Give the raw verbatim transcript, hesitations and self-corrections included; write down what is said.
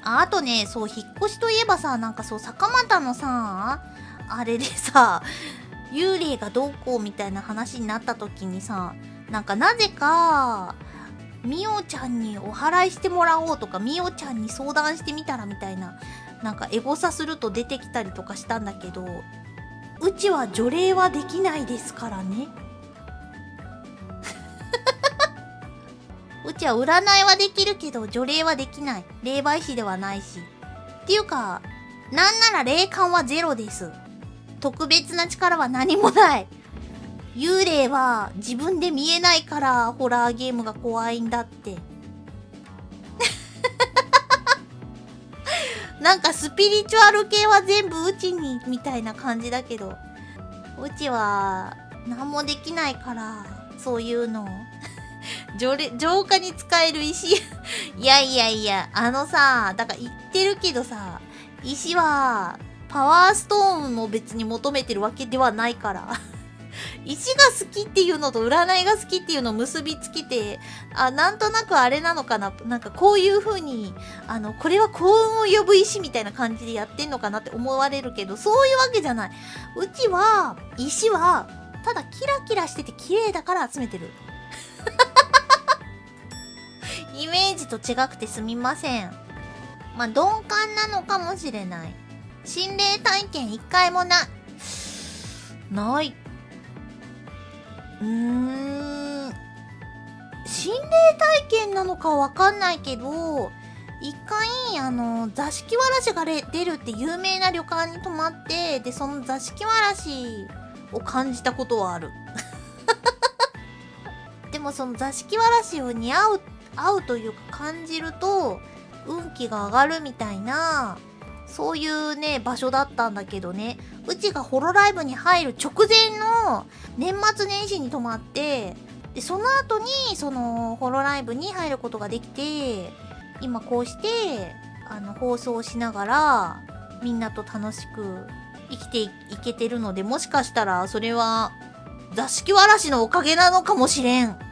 ああとね、そう、引っ越しといえばさ、なんかそう、坂又のさ、あれでさ、幽霊がどうこうみたいな話になった時にさ、なんかなぜか、みおちゃんにお祓いしてもらおうとか、みおちゃんに相談してみたらみたいな、なんかエゴサすると出てきたりとかしたんだけど、うちは除霊はできないですからね。うちは占いはできるけど除霊はできない。霊媒師ではないし。っていうか、なんなら霊感はゼロです。特別な力は何もない。幽霊は自分で見えないからホラーゲームが怖いんだって。なんかスピリチュアル系は全部うちにみたいな感じだけど、うちは何もできないからそういうの浄霊浄化に使える石いやいやいや、あのさ、だから言ってるけどさ、石はパワーストーンも別に求めてるわけではないから石が好きっていうのと占いが好きっていうのを結びつけて、あ、なんとなくあれなのかな、なんかこういう風に、あの、これは幸運を呼ぶ石みたいな感じでやってんのかなって思われるけど、そういうわけじゃない。うちは、石は、ただキラキラしてて綺麗だから集めてる。イメージと違くてすみません。まあ、鈍感なのかもしれない。心霊体験一回もな、ない。うーん。心霊体験なのかわかんないけど、一回、あの、座敷わらしが出るって有名な旅館に泊まって、で、その座敷わらしを感じたことはある。でもその座敷わらしに会う、会うというか感じると、運気が上がるみたいな、そういうね、場所だったんだけどね。うちがホロライブに入る直前の年末年始に泊まって、で、その後に、その、ホロライブに入ることができて、今こうして、あの、放送しながら、みんなと楽しく生きていけてるので、もしかしたら、それは、座敷わらしのおかげなのかもしれん。